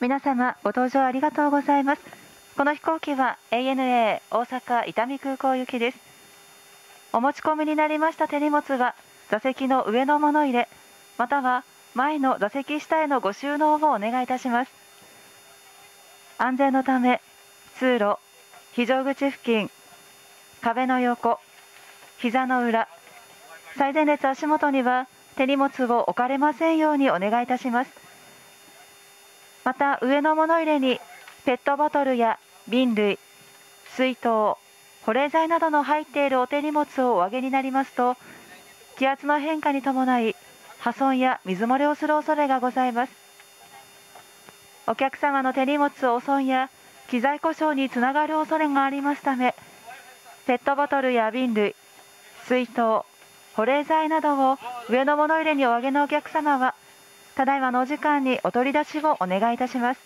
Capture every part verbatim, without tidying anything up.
皆様ご搭乗ありがとうございます。この飛行機は エーエヌエー 大阪伊丹空港行きです。お持ち込みになりました手荷物は座席の上の物入れ、または前の座席下へのご収納をお願いいたします。安全のため通路、非常口付近、壁の横、膝の裏、最前列足元には手荷物を置かれませんようにお願いいたします。また上の物入れにペットボトルや瓶類、水筒、保冷剤などの入っているお手荷物をお上げになりますと、気圧の変化に伴い破損や水漏れをする恐れがございます。お客様の手荷物汚損や機材故障につながる恐れがありますため、ペットボトルや瓶類、水筒、保冷剤などを上の物入れにお上げのお客様は、ただいまのお時間にお取り出しをお願いいたします。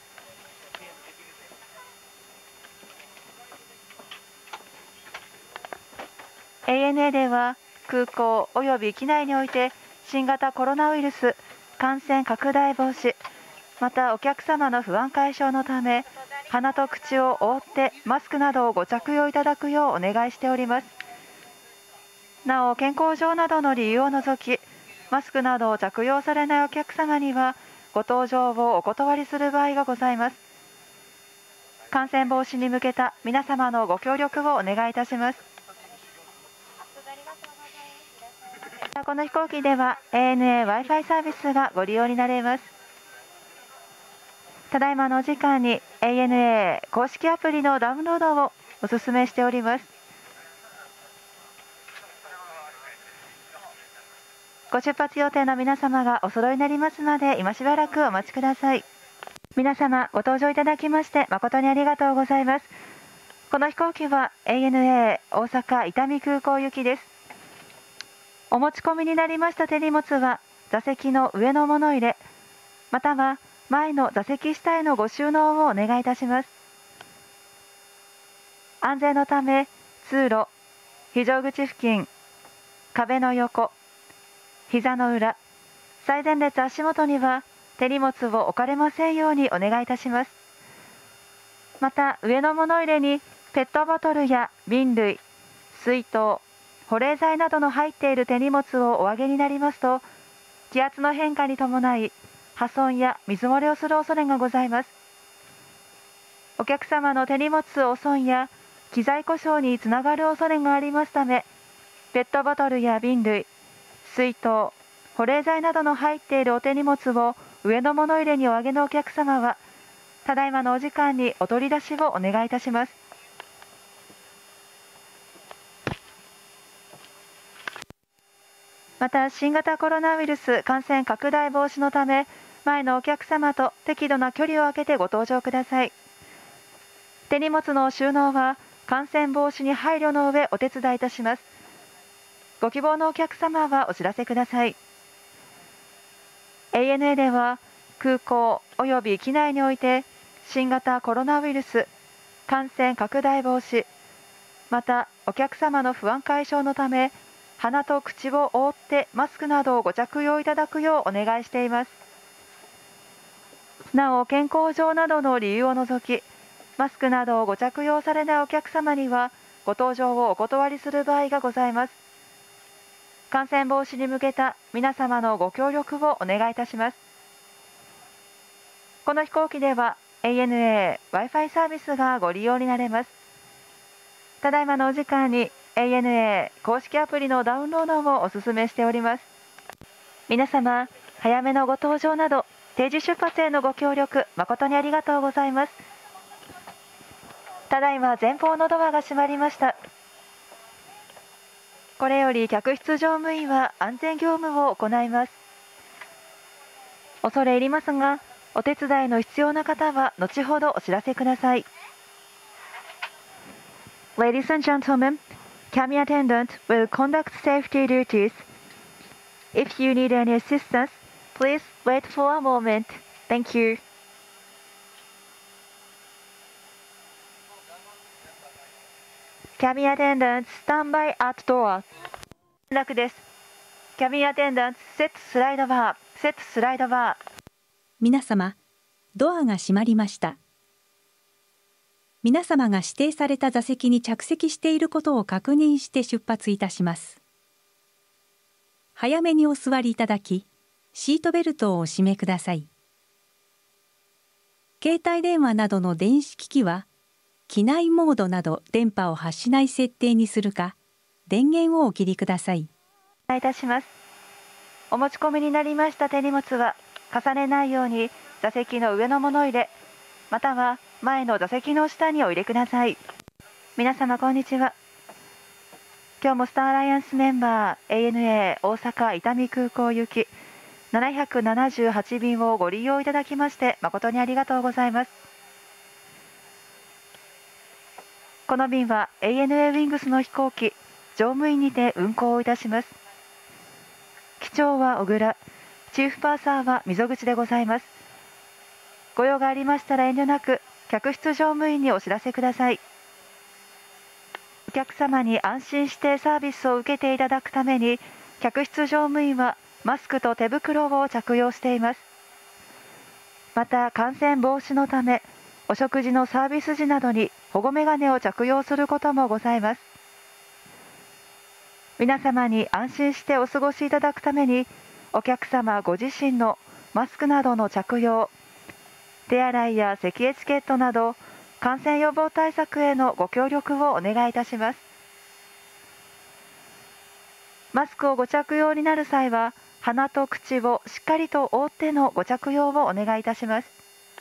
エーエヌエー では空港および機内において新型コロナウイルス感染拡大防止、またお客様の不安解消のため、鼻と口を覆ってマスクなどをご着用いただくようお願いしております。なお、健康上などの理由を除き、マスクなどを着用されないお客様にはご搭乗をお断りする場合がございます。感染防止に向けた皆様のご協力をお願いいたします。この飛行機では エーエヌエー Wi-Fi サービスがご利用になれます。ただいまのお時間に エーエヌエー 公式アプリのダウンロードをお勧めしております。ご出発予定の皆様がお揃いになりますので、今しばらくお待ちください。皆様ご搭乗いただきまして誠にありがとうございます。この飛行機は エーエヌエー 大阪伊丹空港行きです。お持ち込みになりました手荷物は座席の上の物入れ、または前の座席下へのご収納をお願いいたします。安全のため通路、非常口付近、壁の横、膝の裏、最前列足元には手荷物を置かれませんようにお願いいたします。また上の物入れにペットボトルや瓶類、水筒、保冷剤などの入っている手荷物をお上げになりますと、気圧の変化に伴い破損や水漏れをする恐れがございます。お客様の手荷物汚損や機材故障につながる恐れがありますため、ペットボトルや瓶類、水筒、保冷剤などの入っているお手荷物を上の物入れにお上げのお客様は、ただいまのお時間にお取り出しをお願いいたします。また新型コロナウイルス感染拡大防止のため、前のお客様と適度な距離を空けてご搭乗ください。手荷物の収納は感染防止に配慮の上お手伝いいたします。ご希望のお客様はお知らせください。 エーエヌエー では空港および機内において新型コロナウイルス感染拡大防止、またお客様の不安解消のため、鼻と口を覆ってマスクなどをご着用いただくようお願いしています。なお、健康上などの理由を除き、マスクなどをご着用されないお客様にはご搭乗をお断りする場合がございます。感染防止に向けた皆様のご協力をお願いいたします。この飛行機では エーエヌエー Wi-Fi サービスがご利用になれます。ただいまのお時間に エーエヌエー 公式アプリのダウンロードをお勧めしております。皆様、早めのご搭乗など定時出発へのご協力誠にありがとうございます。ただいま前方のドアが閉まりました。これより客室乗務員は安全業務を行います。恐れ入りますが、お手伝いの必要な方は後ほどお知らせください。Ladies and gentlemen, cabin attendant will conduct safety duties. If you need any assistance, please wait for a moment. Thank you. Cabin attendant, stand by at door. 連絡です。キャビンアテンダント、セットスライドバー、セットスライドバー。 皆様、 ドアが閉まりました。皆様が指定された座席に着席していることを確認して出発いたします。早めにお座りいただき、シートベルトをお締めください。携帯電話などの電子機器は、機内モードなど電波を発しない設定にするか、電源をお切りください。 お願いいたします。お持ち込みになりました手荷物は、重ねないように座席の上の物入れ、または前の座席の下にお入れください。皆様こんにちは。今日もスターアライアンスメンバー エーエヌエー 大阪伊丹空港行きななひゃくななじゅうはち便をご利用いただきまして誠にありがとうございます。この便は エーエヌエー ウィングスの飛行機乗務員にて運航をいたします。機長は小倉、チーフパーサーは溝口でございます。ご用がありましたら遠慮なく客室乗務員にお知らせください。お客様に安心してサービスを受けていただくために客室乗務員はマスクと手袋を着用しています。また感染防止のためお食事のサービス時などに保護メガネを着用することもございます。皆様に安心してお過ごしいただくためにお客様ご自身のマスクなどの着用、手洗いや咳エチケットなど感染予防対策へのご協力をお願いいたします。マスクをご着用になる際は鼻と口をしっかりと覆ってのご着用をお願いいたします。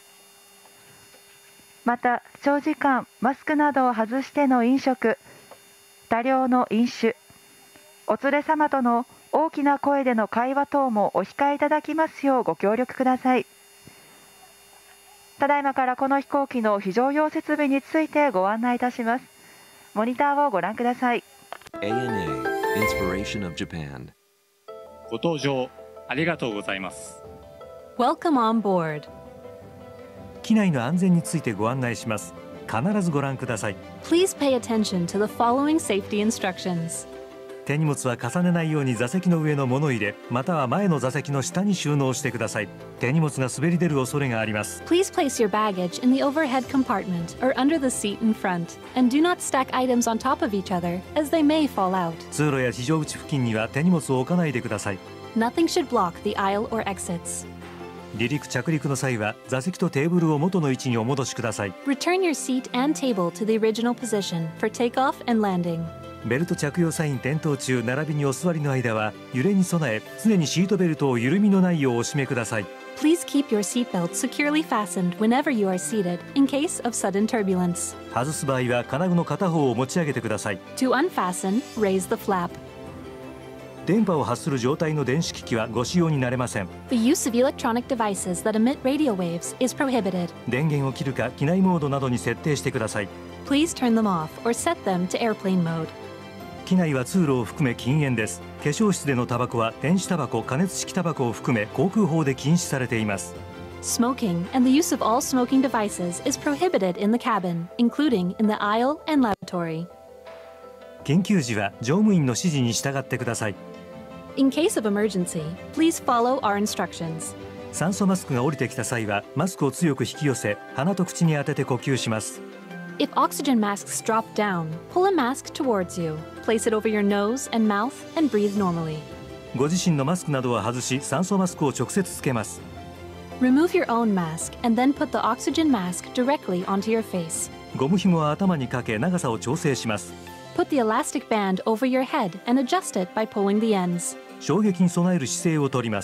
また長時間マスクなどを外しての飲食、多量の飲酒、お連れ様との大きな声での会話等もお控えいただきますようご協力ください。ただいまからこの飛行機の非常用設備についてご案内いたします。モニターをご覧ください。 エーエヌエー Inspiration of Japan。 ご搭乗ありがとうございます。 Welcome on board。 機内の安全についてご案内します。必ずご覧ください。 Please pay attention to the following safety instructions。 手荷物は重ねないように座席の上の物入れ、または前の座席の下に収納してください。手荷物が滑り出る恐れがあります。 Please place your baggage in the overhead compartment or under the seat in front, and do not stack items on top of each other, as they may fall out。 通路や非常口付近には手荷物を置かないでください。 Nothing should block the aisle or exits。 離陸着陸の際は座席とテーブルを元の位置にお戻しください。 Return your seat and table to the original position for takeoff and landing。 ベルト着用サイン点灯中並びにお座りの間は揺れに備え常にシートベルトを緩みのないようお締めください。 Please keep your seatbelt securely fastened whenever you are seated in case of sudden turbulence。 外す場合は金具の片方を持ち上げてください。 To unfasten, raise the flap。 電波を発する状態の電子機器はご使用になれません。 The use of electronic devices that emit radio waves is prohibited。 電源を切るか機内モードなどに設定してください。 Please turn them off or set them to airplane mode。 機内は通路を含め禁煙です。化粧室でのタバコは電子タバコ、加熱式タバコを含め航空法で禁止されています。 Smoking and the use of all smoking devices is prohibited in the cabin, including in the aisle and lavatory。 緊急時は乗務員の指示に従ってください。 In case of emergency, please follow our instructions。 酸素マスクが降りてきた際はマスクを強く引き寄せ鼻と口に当てて呼吸します。 If oxygen masks drop down, pull a mask towards you. Place it over your nose and mouth and breathe normally。 ご自身のマスクなどは外し酸素マスクを直接つけます。 Remove your own mask and then put the oxygen mask directly onto your face。 ゴム紐は頭にかけ長さを調整します。 Put the elastic band over your head and adjust it by pulling the ends。 衝撃に備える姿勢をとります。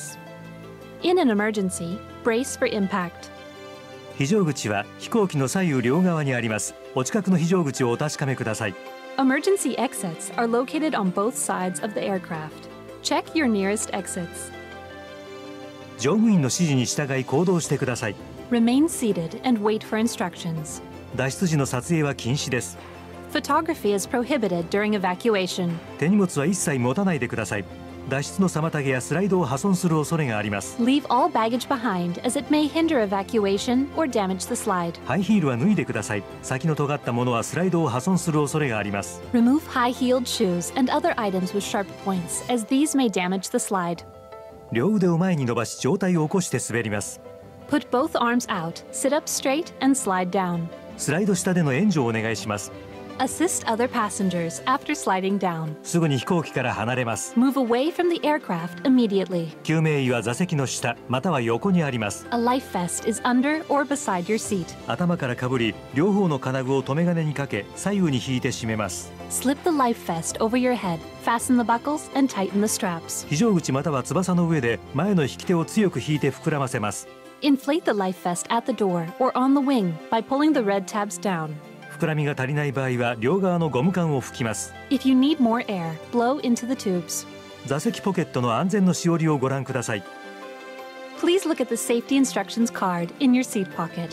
In an emergency, brace for impact。 非常口は飛行機の左右両側にあります。お近くの非常口をお確かめください。 Emergency exits are located on both sides of the aircraft. Check your nearest exits。 乗務員の指示に従い行動してください。 Remain seated and wait for instructions。 脱出時の撮影は禁止です。 Photography is prohibited during evacuation。 手荷物は一切持たないでください。脱出の妨げやスライドを破損する恐れがあります。 Leave all baggage behind as it may hinder evacuation or damage the slide。 ハイヒールは脱いでください。先の尖ったものはスライドを破損する恐れがあります。 Remove high-heeled shoes and other items with sharp points as these may damage the slide。 両腕を前に伸ばし上体を起こして滑ります。 Put both arms out, sit up straight, and slide down. スライド下での援助をお願いします。 Assist other passengers after sliding down. すぐに飛行機から離れます。 Move away from the aircraft immediately. 救命衣は座席の下または横にあります。 A life vest is under or beside your seat. 頭からかぶり、両方の金具を留め金にかけ、左右に引いて締めます。 Slip the life vest over your head, fasten the buckles, and tighten the straps. 非常口または翼の上で前の引き手を強く引いて膨らませます。 Inflate the life vest at the door or on the wing by pulling the red tabs down. 膨らみが足りない場合は両側のゴム管を吹きます。 If you need more air, blow into the tubes. 座席ポケットの安全のしおりをご覧ください。 Please look at the safety instructions card in your seat pocket.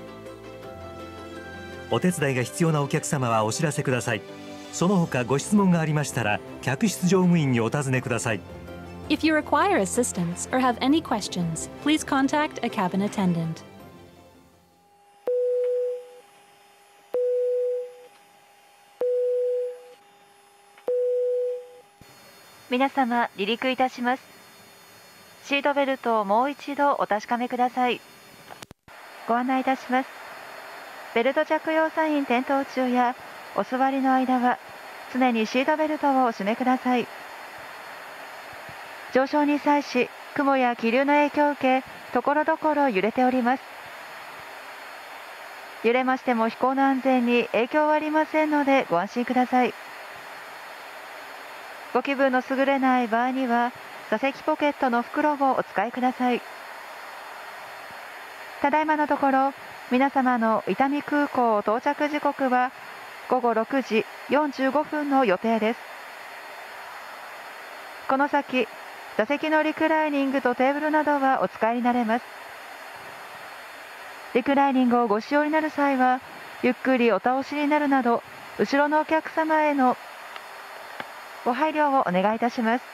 お手伝いが必要なお客様はお知らせください。その他ご質問がありましたら客室乗務員にお尋ねください。 If you require assistance or have any questions, please contact a cabin attendant. 皆様、離陸いたします。シートベルトをもう一度お確かめください。ご案内いたします。ベルト着用サイン点灯中やお座りの間は常にシートベルトをお締めください。上昇に際し、雲や気流の影響を受け、ところどころ揺れております。揺れましても飛行の安全に影響はありませんのでご安心ください。ご気分の優れない場合には座席ポケットの袋をお使いください。ただいまのところ皆様の伊丹空港到着時刻はごごろくじよんじゅうごふんの予定です。この先座席のリクライニングとテーブルなどはお使いになれます。リクライニングをご使用になる際はゆっくりお倒しになるなど後ろのお客様へのご配慮をお願いいたします。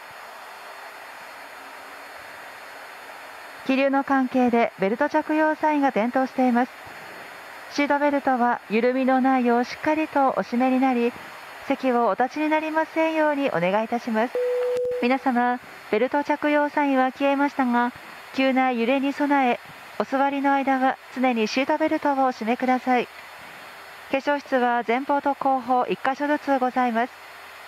気流の関係でベルト着用サインが点灯しています。シートベルトは緩みのないようしっかりとお締めになり、席をお立ちになりませんようにお願いいたします。皆様、ベルト着用サインは消えましたが、急な揺れに備え、お座りの間は常にシートベルトをお締めください。化粧室は前方と後方いっかしょずつございます。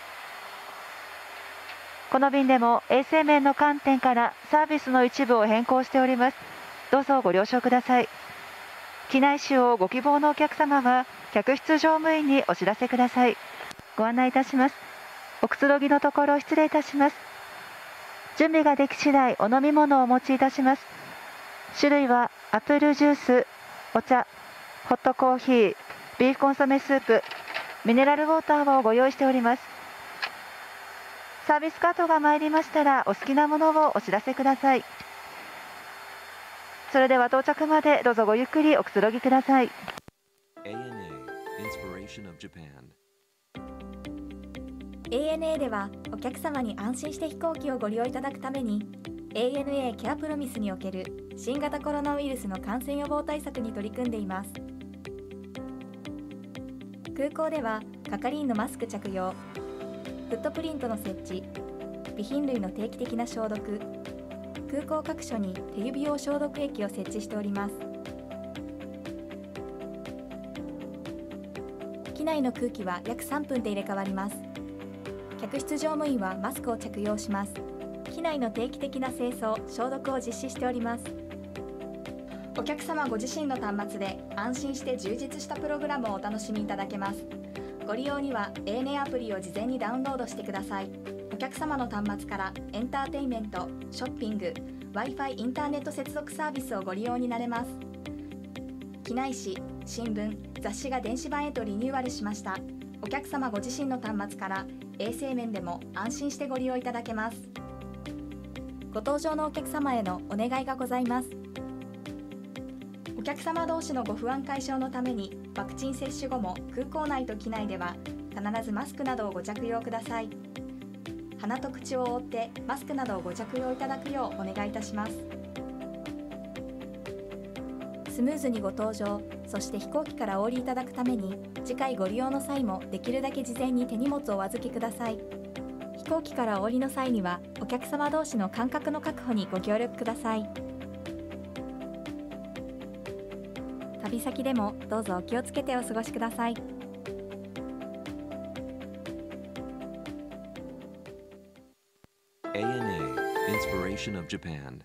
この便でも衛生面の観点からサービスの一部を変更しております。どうぞご了承ください。機内使用をご希望のお客様は客室乗務員にお知らせください。ご案内いたします。おくつろぎのところ失礼いたします。準備ができ次第お飲み物をお持ちいたします。種類はアップルジュース、お茶、ホットコーヒー、ビーフコンソメスープ、ミネラルウォーターをご用意しております。サービスカートが参りましたらお好きなものをお知らせください。それでは到着までどうぞごゆっくりおくつろぎください。 エーエヌエー Inspiration of Japan。 エーエヌエー ではお客様に安心して飛行機をご利用いただくために エーエヌエー ケアプロミスにおける新型コロナウイルスの感染予防対策に取り組んでいます。空港では係員のマスク着用、フットプリントの設置、備品類の定期的な消毒、空港各所に手指用消毒液を設置しております。機内の空気は約さんぷんで入れ替わります。客室乗務員はマスクを着用します。機内の定期的な清掃・消毒を実施しております。お客様ご自身の端末で安心して充実したプログラムをお楽しみいただけます。ご利用には エーエヌエー アプリを事前にダウンロードしてください。お客様の端末からエンターテインメント、ショッピング、Wi-Fi インターネット接続サービスをご利用になれます。機内紙、新聞、雑誌が電子版へとリニューアルしました。お客様ご自身の端末から衛生面でも安心してご利用いただけます。ご搭乗のお客様へのお願いがございます。お客様同士のご不安解消のためにワクチン接種後も空港内と機内では必ずマスクなどをご着用ください。鼻と口を覆ってマスクなどをご着用いただくようお願いいたします。スムーズにご搭乗、そして飛行機からお降りいただくために次回ご利用の際もできるだけ事前に手荷物をお預けください。飛行機からお降りの際にはお客様同士の間隔の確保にご協力ください。 旅先でもどうぞお気をつけてお過ごしください。 エーエヌエー Inspiration of Japan.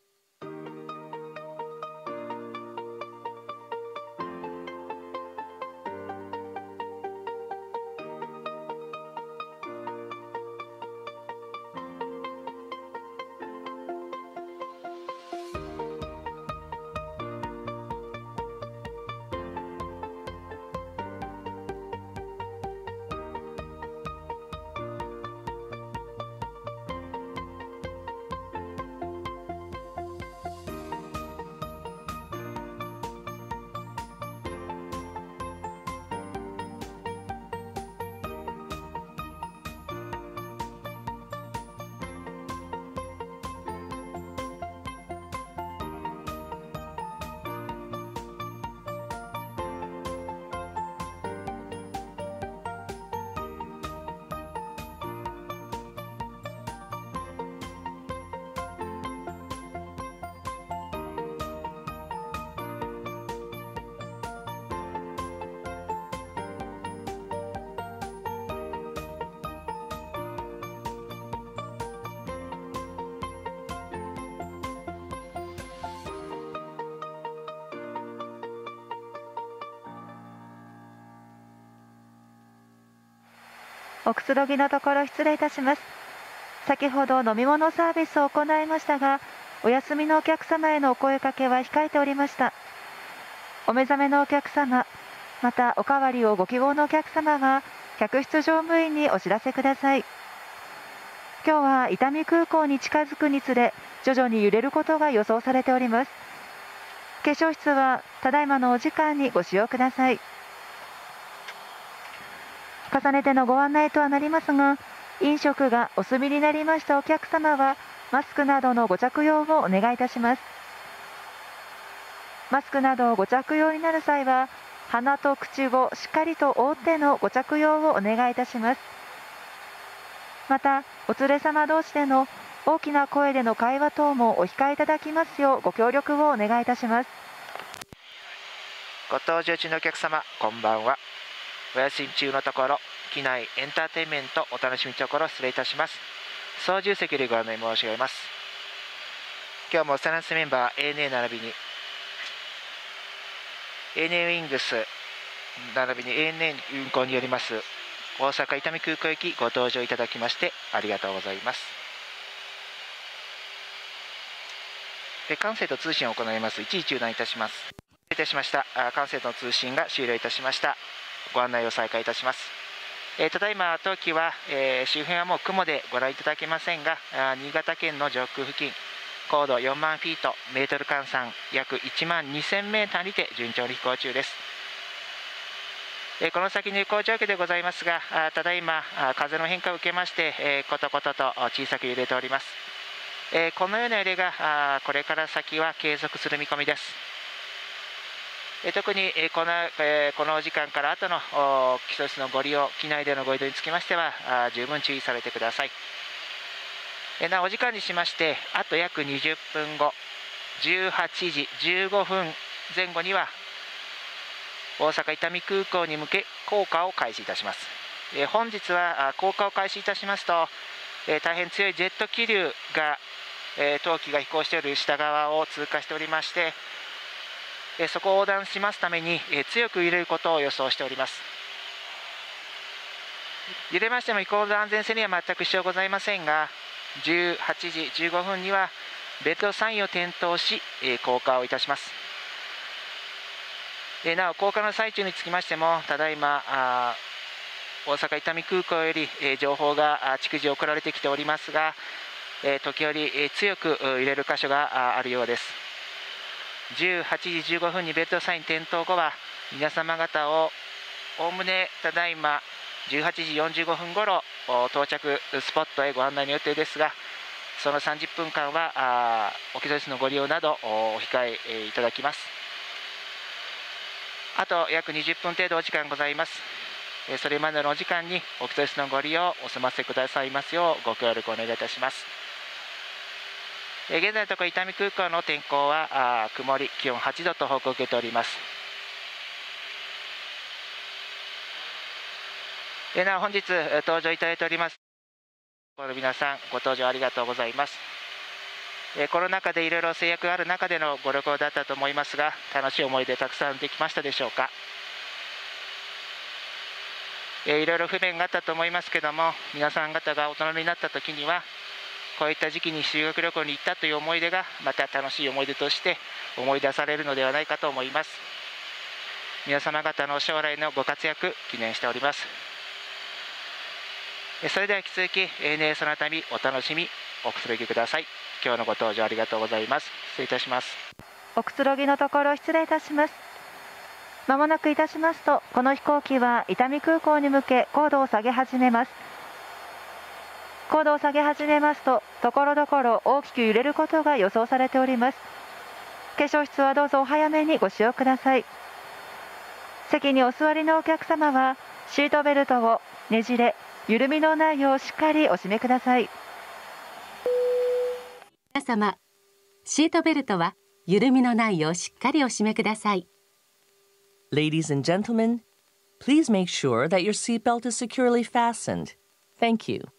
おくつろぎのところ失礼いたします。先ほど飲み物サービスを行いましたが、お休みのお客様へのお声かけは控えておりました。お目覚めのお客様、またおかわりをご希望のお客様は客室乗務員にお知らせください。今日は伊丹空港に近づくにつれ徐々に揺れることが予想されております。化粧室はただいまのお時間にご使用ください。重ねてのご案内とはなりますが、飲食がお済みになりましたお客様はマスクなどのご着用をお願いいたします。マスクなどをご着用になる際は鼻と口をしっかりと覆ってのご着用をお願いいたします。またお連れ様同士での大きな声での会話等もお控えいただきますようご協力をお願いいたします。 ご搭乗中のお客様、こんばんは。お休み中のところ、機内エンターテインメントお楽しみのところ失礼いたします。操縦席よりご案内申し上げます。今日もサランスメンバー エーエヌエー 並びに エーエヌエー ウィングス並びに エーエヌエー 運航によります大阪伊丹空港行きご搭乗いただきましてありがとうございます。管制と通信を行います。一時中断いたします。失礼いたしました。管制との通信が終了いたしました。ご案内を再開いたします。えー、ただいま当機は、えー、周辺はもう雲でご覧いただけませんが、新潟県の上空付近高度よんまんフィートメートル換算約いちまんにせんメーターにて順調に飛行中です。えー、この先の飛行状況でございますが、ただいま風の変化を受けまして、えー、コトコトと小さく揺れております。えー、このような揺れがこれから先は継続する見込みです。特にこの、このお時間から後の基礎室のご利用、機内でのご移動につきましては十分注意されてください。なお、お時間にしまして、あと約にじゅっぷんご、じゅうはちじじゅうごふんぜん後には大阪伊丹空港に向け降下を開始いたします。本日は降下を開始いたしますと、大変強いジェット気流が当機が飛行している下側を通過しておりまして、そこを横断しますために強く揺れることを予想しております。揺れましても飛行の安全性には全く支障ございませんが、じゅうはちじじゅうごふんにはベルトサインを点灯し降下をいたします。なお降下の最中につきましても、ただいま大阪伊丹空港より情報が逐次送られてきておりますが、時折強く揺れる箇所があるようです。じゅうはちじじゅうごふんにベルトサイン点灯後は皆様方をおおむねただいまじゅうはちじよんじゅうごふんごろ到着スポットへご案内の予定ですが、そのさんじゅっぷんかんはお基礎室のご利用などお控えいただきます。あと約にじゅっぷん程度お時間ございます。それまでのお時間にお基礎室のご利用お済ませくださいますようご協力お願いいたします。現在のところ伊丹空港の天候は曇り、気温はちどと報告を受けております。 えなお本日登場いただいておりますこの皆さん、ご搭乗ありがとうございます。えコロナ禍でいろいろ制約がある中でのご旅行だったと思いますが、楽しい思い出たくさんできましたでしょうか。えいろいろ不便があったと思いますけども、皆さん方が大人になった時にはこういった時期に修学旅行に行ったという思い出がまた楽しい思い出として思い出されるのではないかと思います。皆様方の将来のご活躍記念しております。それでは引き続き エーエヌエー その旅お楽しみおくつろぎください。今日のご搭乗ありがとうございます。失礼いたします。 おくつろぎのところ失礼いたします。まもなくいたしますと、この飛行機は伊丹空港に向け高度を下げ始めます。高度を下げ始めますと、ところどころ大きく揺れることが予想されております。化粧室はどうぞお早めにご使用ください。席にお座りのお客様はシートベルトをねじれ緩みのないようしっかりお締めください。 皆様、シートベルトは緩みのないようしっかりお締めください。 Ladies and gentlemen, please make sure that your seatbelt is securely fastened. Thank you.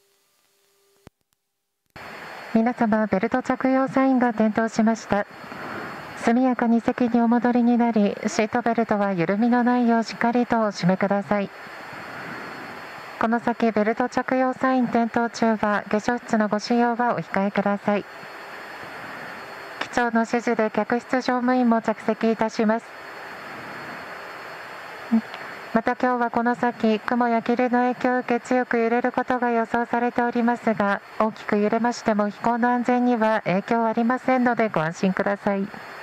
皆様、ベルト着用サインが点灯しました。速やかに席にお戻りになり、シートベルトは緩みのないようしっかりとお締めください。この先、ベルト着用サイン点灯中は、化粧室のご使用はお控えください。機長の指示で客室乗務員も着席いたします。また今日はこの先、雲や霧の影響を受け強く揺れることが予想されておりますが、大きく揺れましても飛行の安全には影響はありませんのでご安心ください。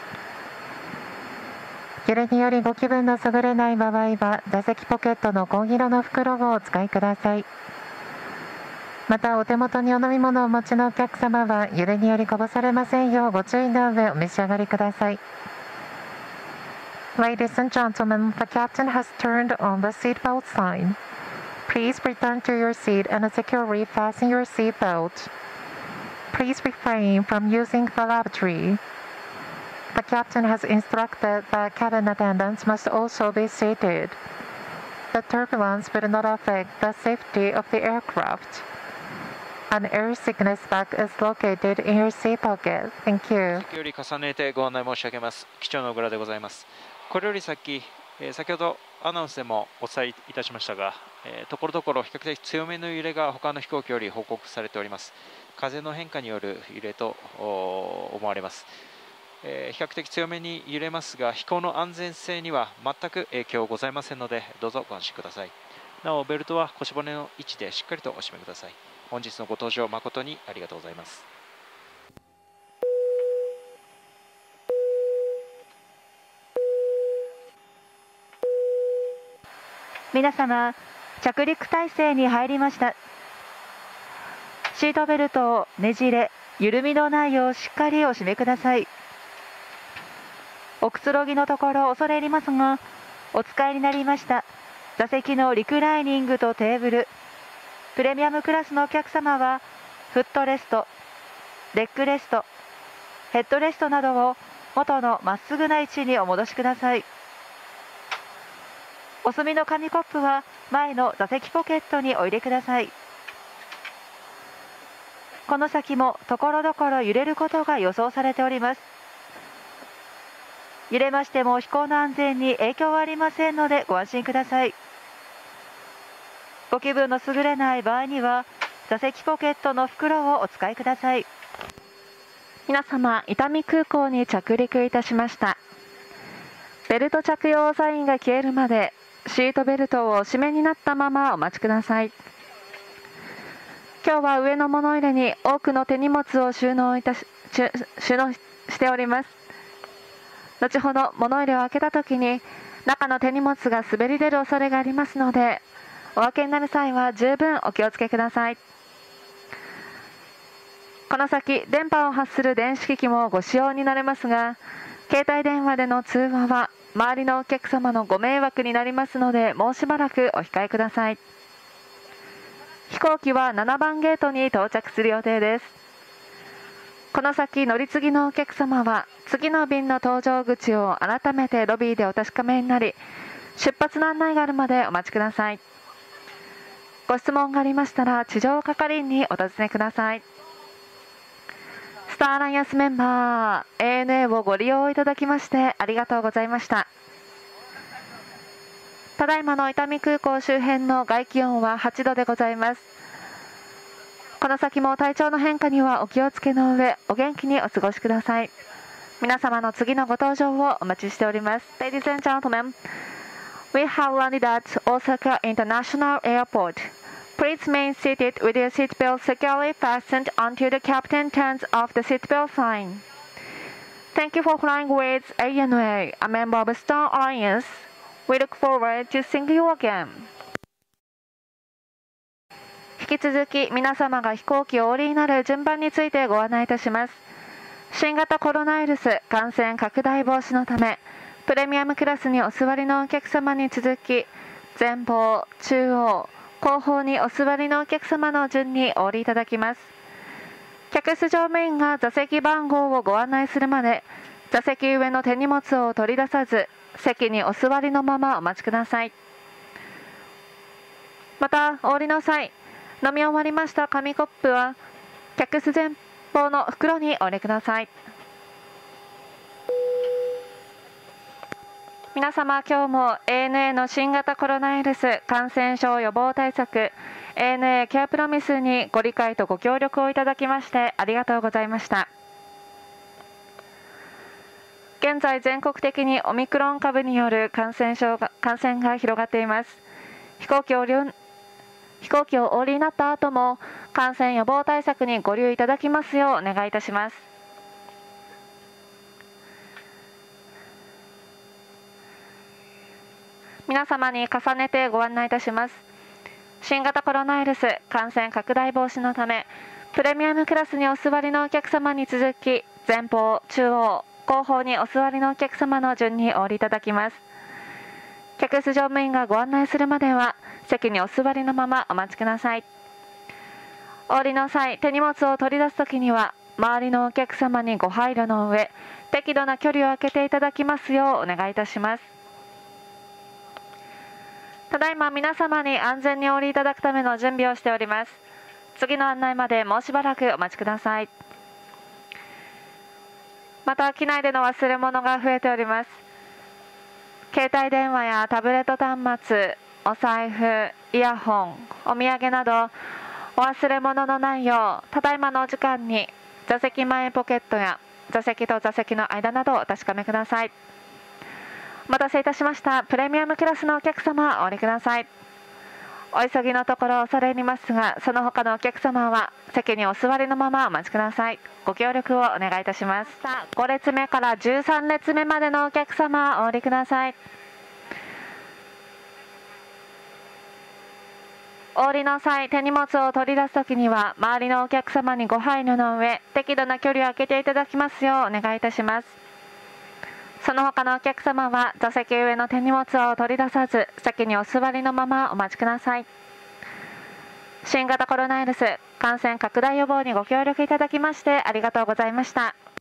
揺れによりご気分の優れない場合は、座席ポケットの紺色の袋をお使いください。また、お手元にお飲み物をお持ちのお客様は、揺れによりこぼされませんようご注意の上お召し上がりください。Ladies and gentlemen, the captain has turned on the seatbelt sign. Please return to your seat and securely fasten your seatbelt. Please refrain from using the lavatory. The captain has instructed that cabin attendants must also be seated. The turbulence will not affect the safety of the aircraft. An air sickness bag is located in your seat pocket. Thank you. より重ねてご案内申し上げます。機長の小倉でございます。これより先、えー、先ほどアナウンスでもお伝えいたしましたが、えー、ところどころ比較的強めの揺れが他の飛行機より報告されております。風の変化による揺れと思われます。えー、比較的強めに揺れますが、飛行の安全性には全く影響ございませんので、どうぞご安心ください。なお、ベルトは腰骨の位置でしっかりとお締めください。本日のご搭乗誠にありがとうございます。 皆様、着陸態勢に入りました。シートベルトをねじれ緩みのないようしっかりお締めください。おくつろぎのところ恐れ入りますが、お使いになりました座席のリクライニングとテーブル、プレミアムクラスのお客様はフットレスト、レッグレスト、ヘッドレストなどを元のまっすぐな位置にお戻しください。お済みの紙コップは前の座席ポケットにお入れください。この先もところどころ揺れることが予想されております。揺れましても飛行の安全に影響はありませんのでご安心ください。ご気分の優れない場合には座席ポケットの袋をお使いください。皆様、伊丹空港に着陸いたしました。ベルト着用サインが消えるまでシートベルトをお締めになったままお待ちください。今日は上の物入れに多くの手荷物を収納いたし収納しております。後ほど物入れを開けたときに中の手荷物が滑り出る恐れがありますので、お開けになる際は十分お気をつけください。この先、電波を発する電子機器もご使用になれますが、携帯電話での通話は周りのお客様のご迷惑になりますので、もうしばらくお控えください。飛行機はななばんゲートに到着する予定です。この先、乗り継ぎのお客様は次の便の搭乗口を改めてロビーでお確かめになり、出発の案内があるまでお待ちください。 ご質問がありましたら地上係員にお尋ねください。スターアライアンスメンバー エーエヌエー をご利用いただきましてありがとうございました。ただいまの伊丹空港周辺の外気温ははちどでございます。この先も体調の変化にはお気をつけの上、お元気にお過ごしください。皆様の次のご搭乗をお待ちしております。Ladies and gentlemen, we have landed at Osaka International Airport. Please remain seated with your seatbelt securely fastened until the captain turns off the seatbelt sign. Thank you for flying with エーエヌエー, a member of Star Alliance. We look forward to seeing you again. 引き続き皆様が飛行機をお降りになる順番についてご案内いたします。新型コロナウイルス感染拡大防止のため、プレミアムクラスにお座りのお客様に続き、前方、中央、後方にお座りのお客様の順にお降りいただきます。客室乗務員が座席番号をご案内するまで、座席上の手荷物を取り出さず、席にお座りのままお待ちください。また、お降りの際、飲み終わりました紙コップは、客室前方の袋にお入れください。皆様、今日も エーエヌエー の新型コロナウイルス感染症予防対策 エーエヌエー ケアプロミスにご理解とご協力をいただきましてありがとうございました。現在、全国的にオミクロン株による感染症が感染が広がっています。飛行機を飛行機をお降りになった後も感染予防対策にご留意いただきますようお願いいたします。皆様に重ねてご案内いたします。新型コロナウイルス感染拡大防止のため、プレミアムクラスにお座りのお客様に続き、前方、中央、後方にお座りのお客様の順にお降りいただきます。客室乗務員がご案内するまでは、席にお座りのままお待ちください。お降りの際、手荷物を取り出すときには、周りのお客様にご配慮の上、適度な距離を空けていただきますようお願いいたします。ただいま皆様に安全にお降りいただくための準備をしております。次の案内までもうしばらくお待ちください。また、機内での忘れ物が増えております。携帯電話やタブレット端末、お財布、イヤホン、お土産など、お忘れ物のないよう、ただいまのお時間に座席前ポケットや座席と座席の間などをお確かめください。お待たせいたしました。プレミアムクラスのお客様、お降りください。お急ぎのところ恐れ入りますが、その他のお客様は席にお座りのままお待ちください。ご協力をお願いいたします。ご列目からじゅうさん列目までのお客様、お降りください。お降りの際、手荷物を取り出すときには、周りのお客様にご配慮の上、適度な距離を空けていただきますようお願いいたします。その他のお客様は、座席上の手荷物を取り出さず、席にお座りのままお待ちください。新型コロナウイルス感染拡大予防にご協力いただきましてありがとうございました。